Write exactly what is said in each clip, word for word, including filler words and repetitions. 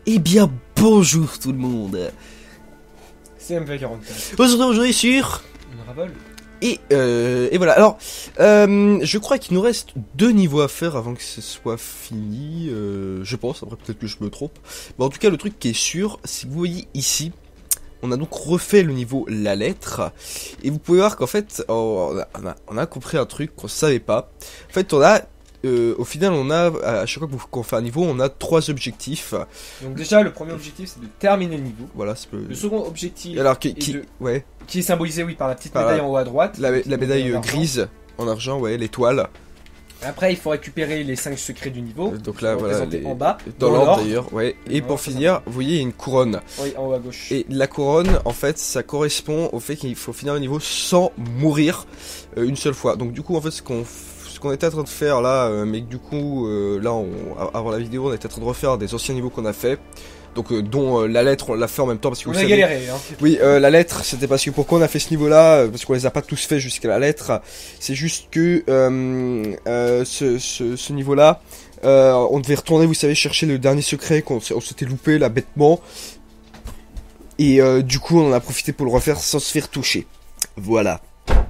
Eh bien, bonjour tout le monde. C'est M V quarante-quatre. On se retrouve aujourd'hui sur... Une ravole. Et, euh, et voilà, alors, euh, je crois qu'il nous reste deux niveaux à faire avant que ce soit fini, euh, je pense, après peut-être que je me trompe. Mais en tout cas, le truc qui est sûr, si vous voyez ici, on a donc refait le niveau la lettre, et vous pouvez voir qu'en fait, oh, on, a, on, a, on a compris un truc qu'on savait pas. En fait, on a... Euh, au final, on a, à chaque fois qu'on fait un niveau, on a trois objectifs. Donc déjà, le premier objectif, c'est de terminer le niveau. Voilà, c'est peu... Le second objectif, Alors, qui, est qui, de- ouais, qui est symbolisé, oui, par la petite Par médaille la- en haut à droite. la, Qui la est médaille en euh, argent. grise, en argent, ouais, l'étoile. Après, il faut récupérer les cinq secrets du niveau. Euh, Donc qui là, sont voilà, représentés les- en bas. dans dans l'ordre l'ordre. d'ailleurs, ouais. Et Dans pour l'ordre, ça finir, vous voyez, il y a une couronne. Oui, en haut à gauche. Et la couronne, en fait, ça correspond au fait qu'il faut finir le niveau sans mourir euh, une seule fois. Donc du coup, en fait, ce qu'on ce qu'on était en train de faire là, euh, mais que du coup, euh, là, on, avant la vidéo, on était en train de refaire des anciens niveaux qu'on a fait. Donc euh, dont euh, la lettre, on l'a fait en même temps parce que On vous a savez... galéré, hein. Oui, euh, la lettre, c'était parce que pourquoi on a fait ce niveau-là, euh, parce qu'on les a pas tous fait jusqu'à la lettre. C'est juste que euh, euh, ce, ce, ce niveau-là, euh, on devait retourner, vous savez, chercher le dernier secret qu'on s- on s'était loupé là bêtement. Et euh, du coup, on en a profité pour le refaire sans se faire toucher. Voilà.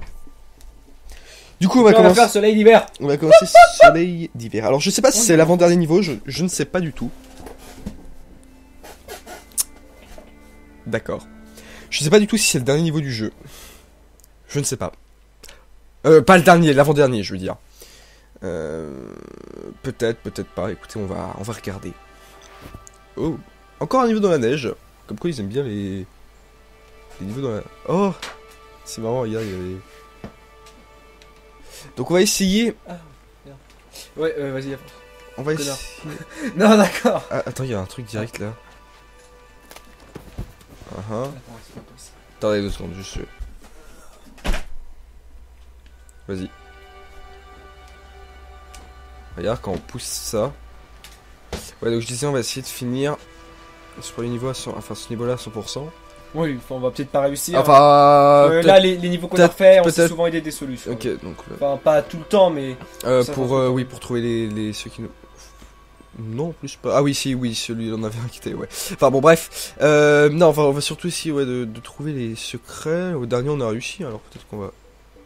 Du coup, on va On va commencer. faire soleil d'hiver. On va commencer soleil d'hiver. Alors, je sais pas si c'est l'avant-dernier niveau, je, je ne sais pas du tout. D'accord. Je sais pas du tout si c'est le dernier niveau du jeu. Je ne sais pas. Euh, pas le dernier, l'avant-dernier, je veux dire. Euh, peut-être, peut-être pas. Écoutez, on va, on va regarder. Oh, encore un niveau dans la neige. Comme quoi, ils aiment bien les, les niveaux dans la... Oh, c'est marrant, regarde, il y avait... Donc on va essayer... Ouais, euh, vas-y. avance. On va Connard. essayer... Non, d'accord. Ah, attends, il y a un truc direct là. Uh -huh. Attends, c'est pas possible. Attendez deux secondes, juste. Vas-y. Regarde quand on pousse ça. Ouais, donc je disais, on va essayer de finir ce premier niveau à cent... enfin ce niveau là à cent pour cent. Oui, enfin, on va peut-être pas réussir. Enfin. Euh, peut-être- là, les, les niveaux qu'on a peut-être- fait, on s'est peut-être- souvent aidé des solutions. Ok, donc. euh, Enfin, pas tout le temps, mais. euh, ça pour. va, euh, ça oui, va. pour trouver les, les. ceux qui nous. Non, en plus pas. Ah oui, si, oui, celui-là on avait inquiété, ouais. Enfin bon, bref. Euh, non, enfin, on va surtout essayer ouais, de, de trouver les secrets. Au dernier, on a réussi, alors peut-être qu'on va.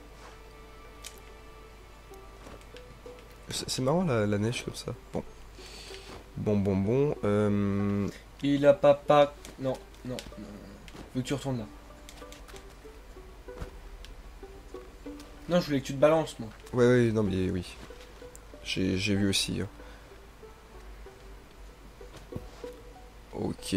C'est c'est marrant la, la neige comme ça. Bon. Bon, bon, bon. Euh... Il a papa. Non, non, non. Veux que tu retournes là. Non, je voulais que tu te balances, moi. Ouais, ouais, non, mais oui. J'ai j'ai vu aussi. hein. Ok.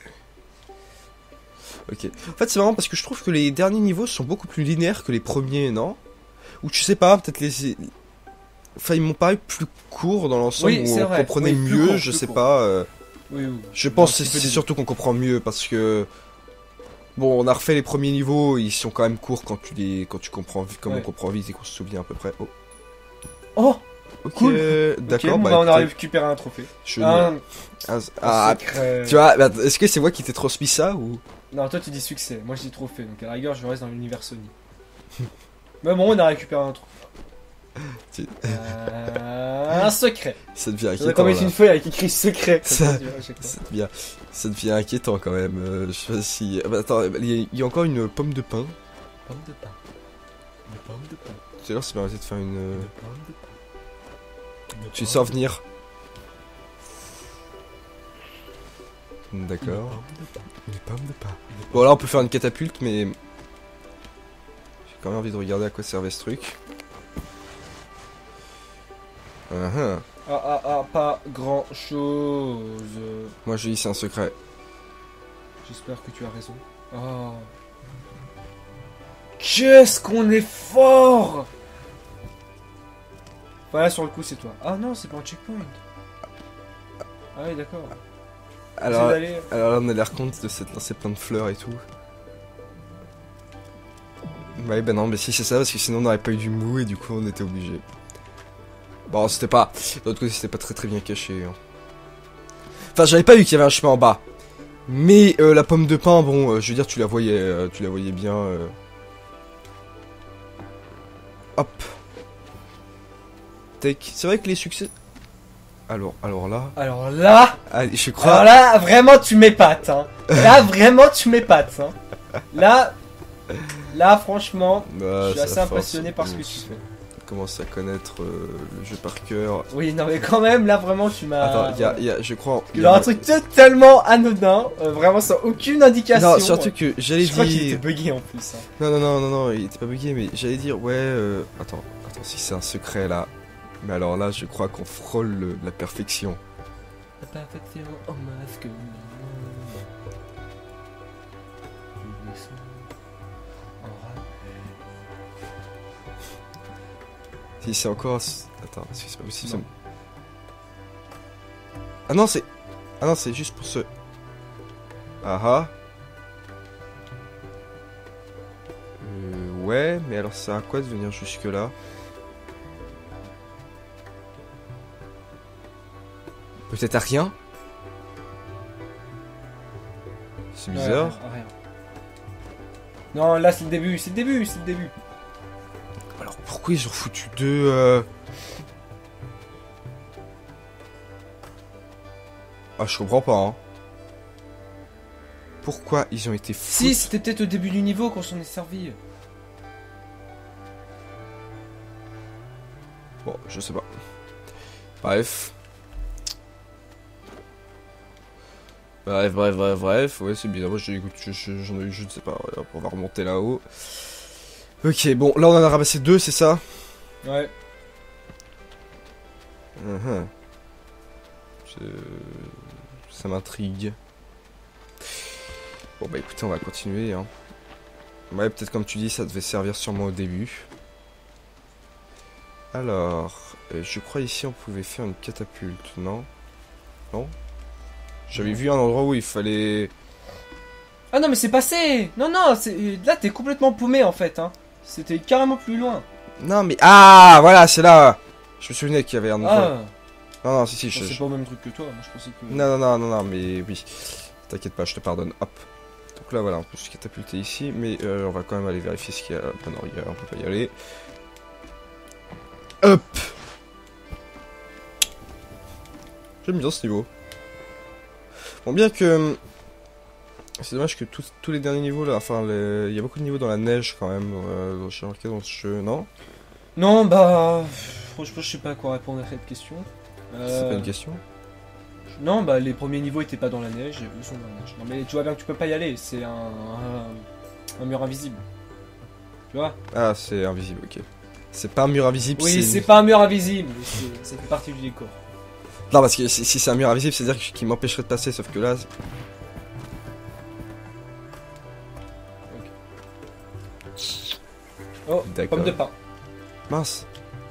Ok. En fait, c'est marrant parce que je trouve que les derniers niveaux sont beaucoup plus linéaires que les premiers, non? Ou tu sais pas, peut-être les. Enfin, ils m'ont paru plus courts dans l'ensemble, Oui, où c'est on vrai. comprenait Oui, plus mieux, court, je plus sais court. pas. euh, Oui, oui. Je pense Un que petit c'est peu des surtout qu'on comprend mieux parce que. Bon, on a refait les premiers niveaux, ils sont quand même courts quand tu les, quand tu comprends vite, comme Ouais. on comprend vite et qu'on se souvient à peu près. Oh, Oh, ok, Cool. d'accord. ok, bon, bah, bah, on a écoutez, récupéré un trophée. je- Un, Ah, un ah, secret. tu vois, bah, est-ce que c'est moi qui t'ai transmis ça ou? Non, toi tu dis succès, moi je dis trophée, donc à la rigueur je reste dans l'univers Sony. Mais bon, on a récupéré un trophée. Tu- Euh, un secret. Ça devient On a inquiétant. quand même là. une feuille avec écrit secret. comme Ça- ça, tu vois, à chaque fois. Ça devient, ça devient inquiétant quand même. euh, je sais pas si. Ah bah, attends, il y, a- il y a encore une pomme de pain. Pomme de pain. Une pomme de pain. Tout à l'heure, ça m'a arrêté de faire une. euh, Une pomme de pain. Une Tu pomme sens de venir. pain. Une D'accord. pomme de pain. Une pomme de pain. Une Bon, là, on peut faire une catapulte, mais. J'ai quand même envie de regarder à quoi servait ce truc. Ah, ah. Ah ah ah, pas grand chose. Moi, je dis c'est un secret. J'espère que tu as raison. Oh. Qu'est-ce qu'on est fort! Voilà, sur le coup, c'est toi. Ah non, c'est pas un checkpoint. Ah oui, d'accord. Alors, Essaie d'aller- alors là, on a l'air compte de s'être lancé plein de fleurs et tout. Ouais, ben non, mais si c'est ça, parce que sinon on n'aurait pas eu du mou et du coup on était obligé. Bon, c'était pas. De l'autre côté, c'était pas très très bien caché. hein. Enfin, j'avais pas vu qu'il y avait un chemin en bas. Mais euh, la pomme de pain, bon, euh, je veux dire, tu la voyais, euh, tu la voyais bien. euh. Hop. Tac. C'est vrai que les succès. Alors, alors là... Alors là... Allez, je crois... Alors là, vraiment, tu m'épates, hein. Là, vraiment, tu m'épates, hein. Là... Là, franchement, Bah, je suis ça assez force, impressionné par ce que on tu fais. commence à connaître euh, le jeu par cœur. Oui, non, mais quand même, là, vraiment, tu m'as... Attends, il y a, y a, je crois... y a- Genre un truc totalement anodin, euh, vraiment sans aucune indication. Non, surtout que j'allais Je crois qu'il était dire... bugué en plus. Hein. Non, non, non, non, non, il était pas bugué, mais j'allais dire, ouais... Euh... Attends, attends, si c'est un secret, là... Mais alors là, je crois qu'on frôle le- la perfection. La perfection en masque. Si c'est encore... Attends, est-ce que c'est pas possible ça Non. me- Ah non, c'est... Ah non, c'est juste pour ce... Ah ah. Euh, ouais, mais alors ça a quoi de venir jusque là? Peut-être à rien? C'est bizarre. Ouais, rien. Non, là c'est le début, c'est le début, c'est le début. Alors pourquoi ils ont foutu deux... Euh... Ah, je comprends pas, hein. Pourquoi ils ont été foutus? Si, c'était peut-être au début du niveau qu'on s'en est servi. Bon, je sais pas. Bref. Bref, bref, bref, bref. Ouais, c'est bizarre. Moi, je, écoute, je, je, j'en ai eu, je ne sais pas. Ouais, on va remonter là-haut. Ok, bon, là, on en a ramassé deux, c'est ça? Ouais. Mhm. Je- Ça m'intrigue. Bon, bah écoutez, on va continuer. Hein. Ouais, peut-être comme tu dis, ça devait servir sûrement au début. Alors, euh, je crois ici on pouvait faire une catapulte, non? Non? J'avais vu un endroit où il fallait... Ah non, mais c'est passé. Non, non, c'est là t'es complètement paumé en fait. Hein. C'était carrément plus loin. Non mais... Ah, voilà, c'est là. Je me souvenais qu'il y avait un endroit. Ah, Non, non, si, si, bon, je... c'est je- pas au même truc que toi. Moi, je pensais que. Non, non, non, non, non, mais oui. T'inquiète pas, je te pardonne. Hop. Donc là, voilà, on peut se catapulter ici, mais euh, on va quand même aller vérifier ce qu'il y a. Ah non, il y a- on peut pas y aller. Hop. J'aime bien ce niveau. Bon, bien que... C'est dommage que tous, tous les derniers niveaux, là, enfin, les- il y a beaucoup de niveaux dans la neige, quand même, euh, dans, chez Arcade, dans ce jeu, non? Non, bah. Franchement, je sais pas à quoi répondre à cette question. Euh, C'est pas une question? Non, bah les premiers niveaux étaient pas dans la neige, eux sont dans la neige. Non, mais tu vois bien que tu peux pas y aller, c'est un, un, un mur invisible. Tu vois? Ah, c'est invisible, ok. C'est pas un mur invisible, Oui, c'est... c'est pas un mur invisible, mais c'est- ça fait partie du décor. Non, parce que si, si c'est un mur invisible, c'est-à-dire qu'il m'empêcherait de passer, sauf que là... c'est- Oh, D'accord. pomme de pain. Mince.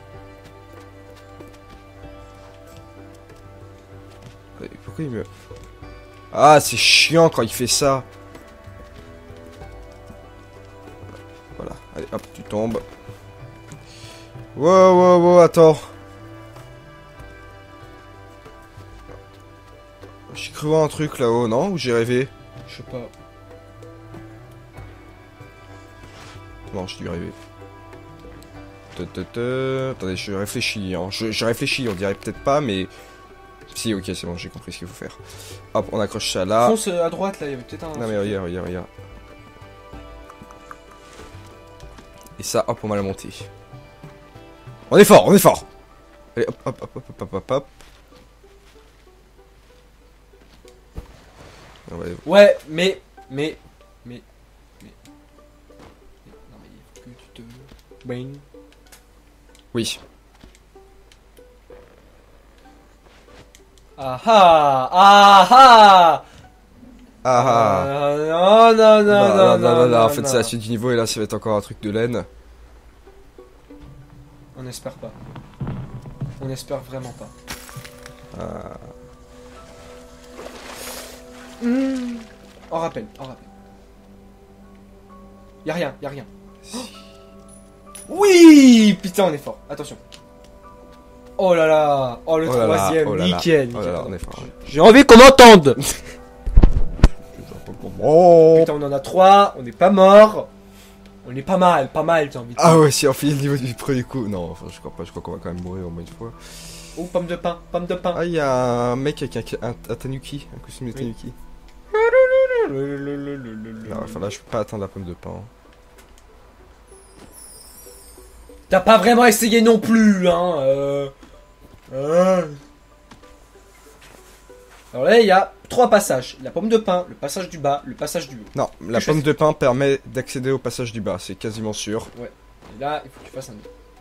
Ouais, pourquoi il me... Ah, c'est chiant quand il fait ça. Voilà, allez, hop, tu tombes. Wow, wow, wow, attends. J'ai cru voir un truc là-haut, non? Ou j'ai rêvé? Je sais pas. Non, j'ai dû rêver. Te, te, te. Attendez, je réfléchis. Hein. Je, je réfléchis, on dirait peut-être pas, mais... Si, ok, c'est bon, j'ai compris ce qu'il faut faire. Hop, on accroche ça là. Fonce à droite, là, il y avait peut-être un... Non mais regarde, regarde, regarde. Et ça, hop, on va la monter. On est fort, on est fort. Allez, hop, hop, hop, hop, hop, hop, hop. On va aller- Ouais, mais... Mais... Mais... Mais... mais- Non, mais il faut que tu te... Bang. Oui. Ah ah ah ah Ah ah. Euh, non, non, non, Bah, non, là, là, non, là, là, non, en fait, non. c'est la suite du niveau et là, ça va être encore un truc de laine. On espère pas. On espère vraiment pas. Ah. Mmh. En rappel, en rappel. Y'a rien, y'a rien. Si. Oui, putain, on est fort. Attention. Oh là là. Oh, le Oh là là, troisième. oh là là. Nickel, Oh nickel. là là, on est fort. J'ai envie qu'on m'entende. Oh. Putain, on en a trois. On n'est pas mort. On est pas mal, pas mal, j'ai envie de Ah dire. ouais, si on finit le niveau du premier coup. Non, enfin, je crois pas, je crois qu'on va quand même mourir au moins une fois. Oh, pomme de pain, pomme de pain. Ah, il y a un mec avec un, un, un tanuki, un costume de Oui. tanuki. Non, enfin là, je peux pas atteindre la pomme de pain. T'as pas vraiment essayé non plus, hein. Euh... euh. Alors là, il y a trois passages. La pomme de pain, le passage du bas, le passage du haut. Non, la je pomme fais- de pain permet d'accéder au passage du bas, c'est quasiment sûr. Ouais. Et là, il faut que tu fasses un nœud.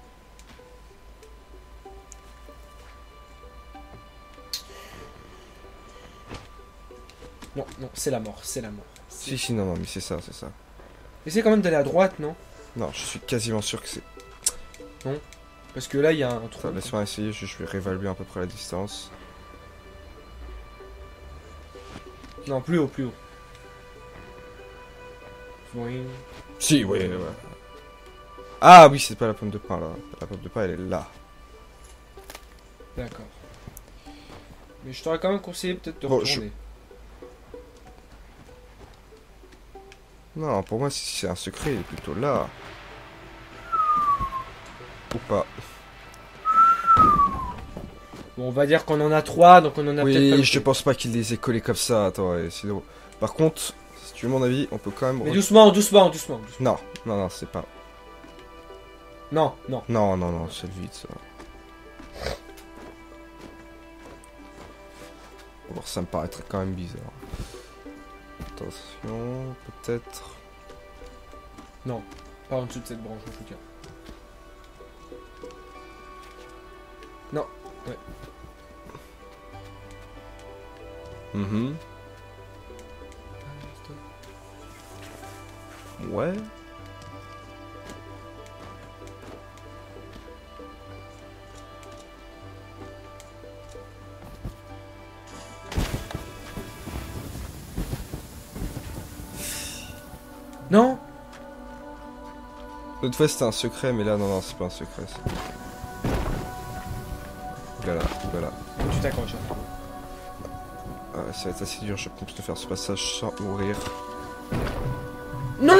Non, non, c'est la mort, c'est la mort. Si, si, non, non, mais c'est ça, c'est ça. Essaye quand même d'aller à droite, non? Non, je suis quasiment sûr que c'est... Parce que là, il y a un trou. Attends, laisse-moi essayer, je, je vais réévaluer à peu près la distance. Non, plus haut, plus haut. Oui. Si, oui, ouais. Ah oui, c'est pas la pomme de pain, là. La pomme de pain, elle est là. D'accord. Mais je t'aurais quand même conseillé peut-être de Bon, retourner. Non, pour moi, si c'est un secret, il est plutôt là. Ou pas. Bon, on va dire qu'on en a trois, donc on en a peut-être pas Oui, le je coup. pense pas qu'il les ait collés comme ça. Attends, ouais, sinon... Par contre, si tu veux mon avis, on peut quand même... Mais re- doucement, doucement, doucement, doucement. Non, non, non, c'est pas... Non, non. Non, non, non, c'est le vide, ça. Alors, ça me paraîtrait quand même bizarre. Attention, peut-être... Pas en dessous de cette branche, en tout cas. Non, ouais. Mhm. Ouais. Non. L'autre fois c'était un secret, mais là non, non, c'est pas un secret. ça. Oulala, oulala. Tu t'accroches. hein. Ah, ça va être assez dur, je pense, de faire ce passage sans mourir. Non.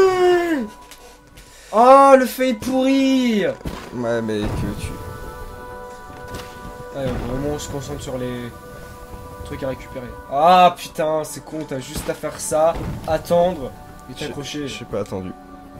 Oh, le fait est pourri. Ouais, mais que tu... Allez, vraiment, on se concentre sur les trucs à récupérer. Ah putain, c'est con, t'as juste à faire ça, attendre et t'accrocher. Je sais pas attendu.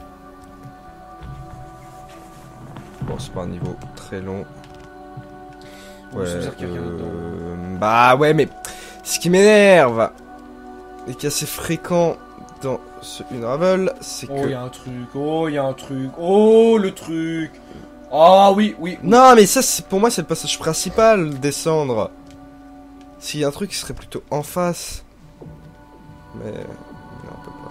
Bon, c'est pas un niveau très long. Bon, ça veut dire qu'il y a quelqu'un dedans. euh... Bah ouais, mais ce qui m'énerve et qui est assez fréquent dans ce Unravel, c'est Oh, que... y a un truc, oh, y a un truc, oh, le truc. Ah oui, oui. Non, mais ça, c'est pour moi, c'est le passage principal, descendre. S'il y a un truc qui serait plutôt en face. Mais... Non, on peut pas.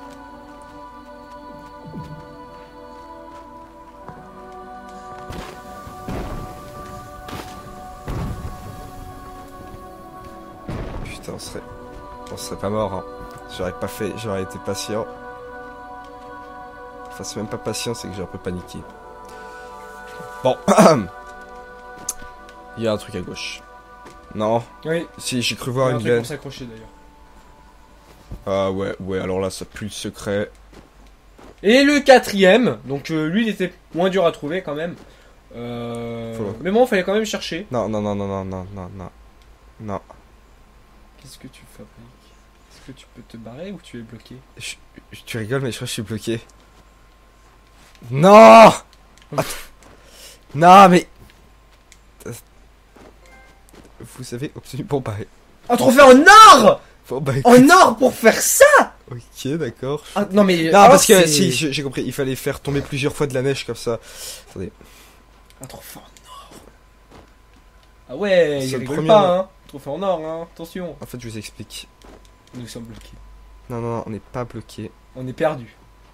Putain, on serait... On serait pas mort, hein. J'aurais pas fait... J'aurais été patient. Enfin, c'est même pas patient, c'est que j'ai un peu paniqué. Bon. Il y a un truc à gauche. Non. Oui, Si, j'ai cru y voir a un une truc veine. pour s'accrocher d'ailleurs. Ah ouais, ouais, alors là, ça pue le secret. Et le quatrième, donc euh, lui il était moins dur à trouver quand même. Euh... Faut- Mais bon, fallait quand même chercher. Non, non, non, non, non, non, non, non. Non. Qu'est-ce que tu fabriques? Est-ce que tu peux te barrer ou tu es bloqué? Je- je- tu rigoles, mais je crois que je suis bloqué. Non. Attends. Non, mais... Vous avez obtenu... Bon, bah... Un trophée en or! Bon, bah, écoute. En or pour faire ça! Ok, d'accord. Ah, non mais... Non, alors, parce que... c'est- Si, j'ai j'ai compris. Il fallait faire tomber plusieurs fois de la neige, comme ça. Attendez. Un trophée en or. Ah ouais, C'est il le rigole premier, pas non. hein. Trophée en or hein, attention. En fait, je vous explique. Nous sommes bloqués. Non, non, non, on n'est pas bloqué. On est perdu.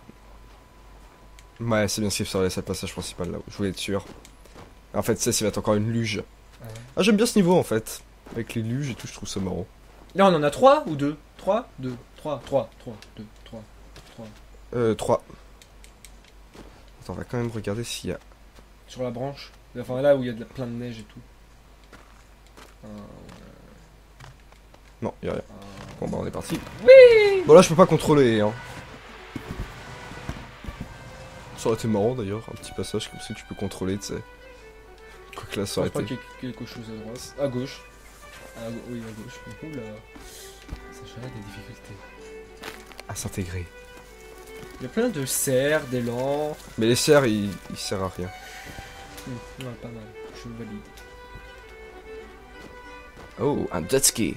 Ouais, c'est bien ce qui sur le passage principal, là. Je voulais être sûr. En fait, ça, ça va être encore une luge. Ah ouais. Ah, j'aime bien ce niveau, en fait. Avec les luges et tout, je trouve ça marrant. Là on en a trois ou deux? Trois? Deux. Trois. Trois. Trois. Deux. Trois. Trois. Euh, trois. Attends, on va quand même regarder s'il y a... Sur la branche. Enfin là où il y a de la, plein de neige et tout. Un, Non, il y a rien. un... Bon, bah, on est parti. Oui. Bon, là, je peux pas contrôler, hein. Ça aurait été marrant, d'ailleurs. Un petit passage comme ça, tu peux contrôler, tu sais. Quoique là, ça Je aurait crois été. qu'il y a quelque chose à droite. À gauche. À go- oui, à gauche. Oula. Ça gère des difficultés. À s'intégrer. Il y a plein de cerfs, d'élan. Mais les cerfs, ils, ils servent à rien. Hum, ouais, pas mal. Je le valide. Oh, un jet ski.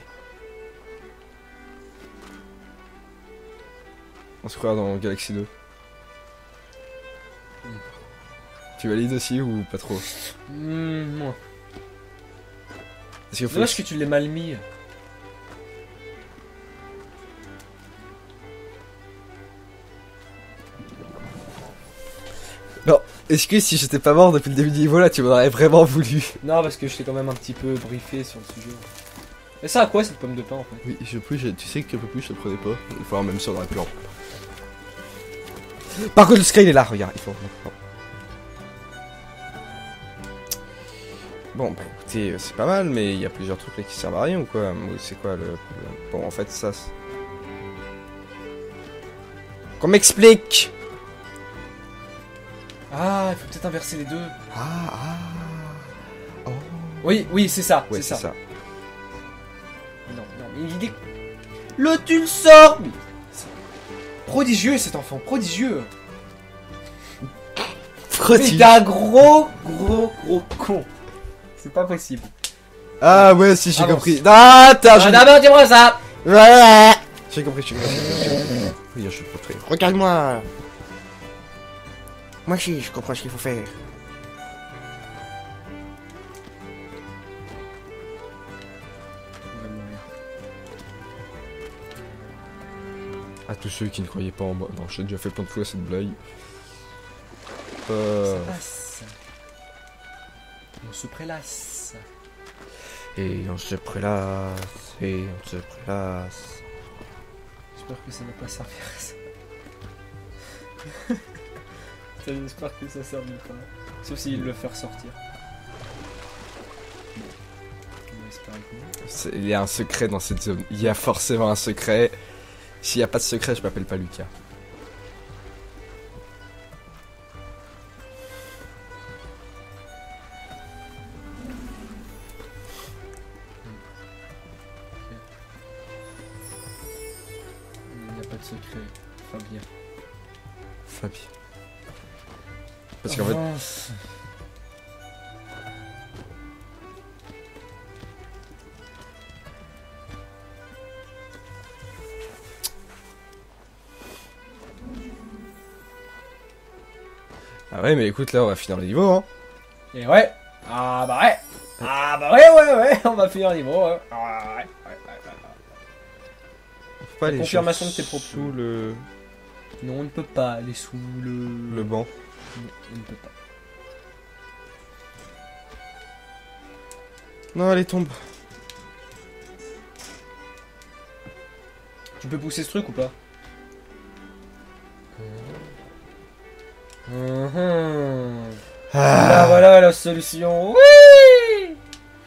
On se croit dans Galaxy deux. Mm. Tu valides aussi ou pas trop? Hum, moi. Est-ce qu'il faut... Dommage que tu l'aies mal mis. Non, est-ce que si j'étais pas mort depuis le début du niveau là, tu m'en aurais vraiment voulu? Non, parce que je t'ai quand même un petit peu briefé sur le sujet. Et ça à quoi cette pomme de pain en fait? Oui, je plus, je- tu sais qu'un peu plus je le prenais pas. Il faut même ça dans la plan. Par contre, le Sky il est là, regarde, il faut. Bon, bah écoutez, c'est pas mal, mais il y a plusieurs trucs là qui servent à rien ou quoi? C'est quoi le problème? Bon, en fait, ça. c'est- Qu'on m'explique! Ah, il faut peut-être inverser les deux. Ah, ah. Oh. Oui, oui, c'est ça. Ouais, c'est c'est ça. ça. Non, non, mais il dit. Le tu le sors. Mais c'est prodigieux cet enfant, prodigieux. Mais Prodigieux. t'es un gros, gros, gros con. C'est pas possible. Ah ouais, si j'ai Avance. compris. Ah, t'as. Ah, j'ai- d'abord, dis-moi ça. Ouais. J'ai compris, j'ai compris. j'ai compris. Oui, je suis pas très. Regarde-moi. Moi aussi, je comprends ce qu'il faut faire. Il va mourir. À tous ceux qui ne croyaient pas en moi. Non, j'ai déjà fait plein de fois cette blague. Euh... Ça passe. On se prélasse. Et on se prélasse. Et on se prélasse. J'espère que ça va pas servir à ça. J'espère que ça servira pas. Sauf s'il le fait ressortir. On va espérer que non. C'est- Il y a un secret dans cette zone. Il y a forcément un secret. S'il n'y a pas de secret, je m'appelle pas Lucas. Il n'y a pas de secret, Fabien. Fabi. Parce qu'en fait, Avance. ah ouais, mais écoute, là, on va finir le niveau, hein. Et ouais. Ah bah ouais. Ah bah ouais, ouais, ouais. On va finir le niveau. Ouais. Ah ouais, ouais, ouais, ouais. Faut pas La aller confirmation chercher de tes propos. sous le, Non, on ne peut pas aller sous le... le banc. Non, on ne peut pas. Non, allez, tombe. Tu peux pousser ce truc ou pas? Mhm. Là, Ah. voilà la solution. Oui.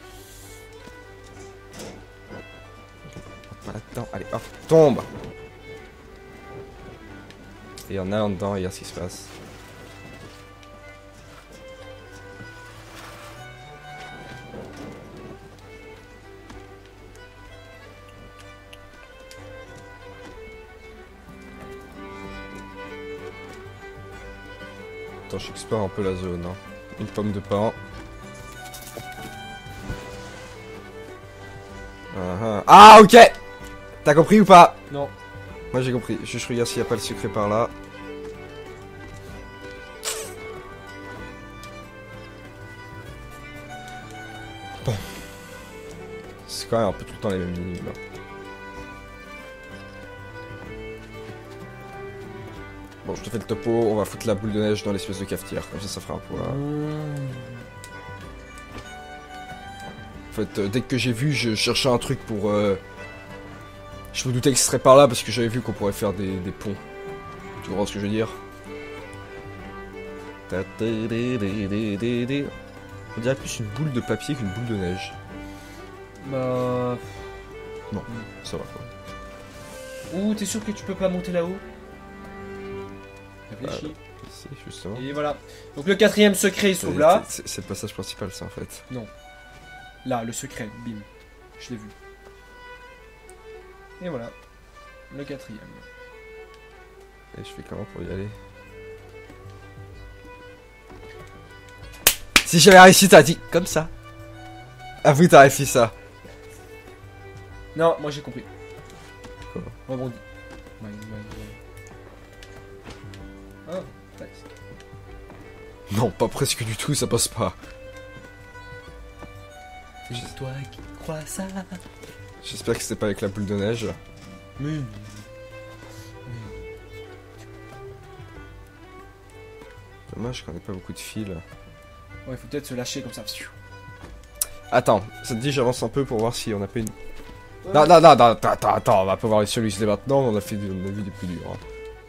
Pas là-dedans. Allez, hop, tombe. Et en allant dedans, regarde ce qui se passe. Attends, j'explore un peu la zone. Hein. Une pomme de pain. Ah, ah. Ah, ok. T'as compris ou pas? Non. Moi j'ai compris. Juste regarde s'il n'y a pas le secret par là. Bon. C'est quand même un peu tout le temps les mêmes lignes là. Bon, je te fais le topo, on va foutre la boule de neige dans l'espèce de cafetière, comme ça ça fera un peu. hein. Mmh. En fait, euh, dès que j'ai vu, je cherchais un truc pour... euh, Je me doutais que ce serait par là parce que j'avais vu qu'on pourrait faire des, des ponts. Tu comprends ce que je veux dire? On dirait plus une boule de papier qu'une boule de neige. Bah... Ça va quoi. Ouh, t'es sûr que tu peux pas monter là-haut? Réfléchis. Si, justement. Et voilà. Donc le quatrième secret il se trouve là. C'est c'est le passage principal, ça, en fait. Là, le secret, bim. Je l'ai vu. Et voilà. Le quatrième. Et je fais comment pour y aller? Si j'avais réussi, t'as dit comme ça. Ah oui, t'as réussi ça. Non, moi j'ai compris. Quoi? Rebondis. Ouais, ouais, ouais. Oh, presque. Non, pas presque du tout, ça passe pas. C'est toi qui crois ça. J'espère que c'était pas avec la boule de neige. Mais... Dommage qu'on ait pas beaucoup de fils. Ouais, faut peut-être se lâcher comme ça. Attends, ça te dit j'avance un peu pour voir si on a pas une... Non, non, non, non, attends, attends, attends, on va pas voir celui-ci maintenant, on a fait on a vu des plus durs. Hein.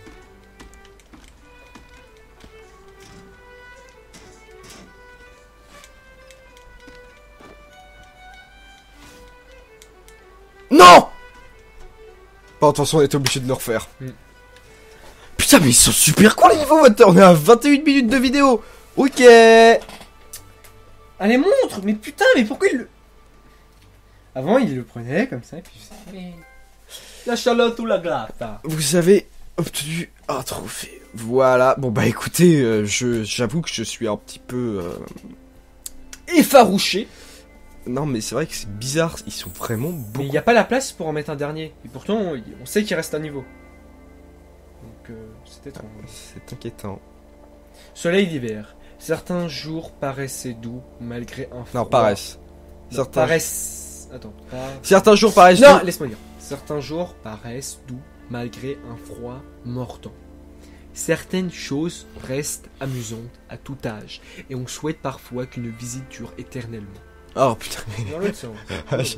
Non! Bon, attention, on était obligé de le refaire. Mm. Putain, mais ils sont super cool les niveaux, on est à vingt et une minutes de vidéo. Ok. Allez, montre. Mais putain, mais pourquoi il le... Avant, il le prenait comme ça, et puis... La Charlotte ou la glace. Vous avez obtenu un trophée. Voilà. Bon bah écoutez, euh, je j'avoue que je suis un petit peu euh... Effarouché. Non mais c'est vrai que c'est bizarre. Ils sont vraiment Mais beaux. il n'y a pas la place pour en mettre un dernier. Et pourtant, on, on sait qu'il reste un niveau. Donc, euh, c'est étrange. C'est inquiétant. Soleil d'hiver. Certains jours paraissaient doux malgré un froid. Non, paraissent. Non, Certains... paraissent... Attends. Pas... Certains jours paraissent. Non, doux. laisse-moi dire. Certains jours paraissent doux malgré un froid mordant. Certaines choses restent amusantes à tout âge et on souhaite parfois qu'une visite dure éternellement. Oh putain. Dans l'autre sens. Ah, je-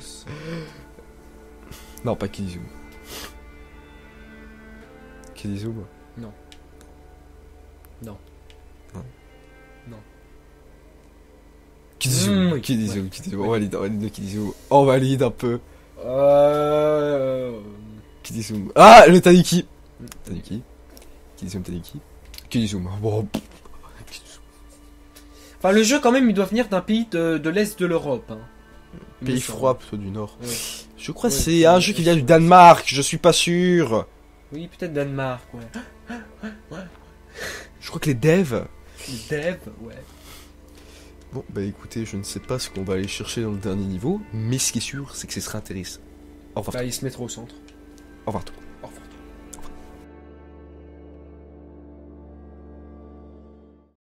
Non, pas Kidizoom. Kidizoom. Non. Non. Non. Non. Kidizoom. Mmh, oui. Kidizoom. Kidizoom. On valide, on valide le Kidizoom. On valide un peu. Euh... Kidizoom. Ah, le Tanuki. Tanuki. Kidizoom, Tanuki. Kidizoom. Bon. pff. Enfin, le jeu, quand même, il doit venir d'un pays de, de l'Est de l'Europe. Hein. Il me Pays semble. froid, plutôt du nord. Ouais. Je crois que Ouais, c'est c'est- un jeu qui vient du Danemark. Je suis pas sûr. Oui, peut-être Danemark, ouais. Je crois que les devs. Dev, ouais. Bon, bah écoutez, je ne sais pas ce qu'on va aller chercher dans le dernier niveau, mais ce qui est sûr, c'est que ce sera intéressant. Au revoir. Bah, il se mettra au centre. Au revoir tout.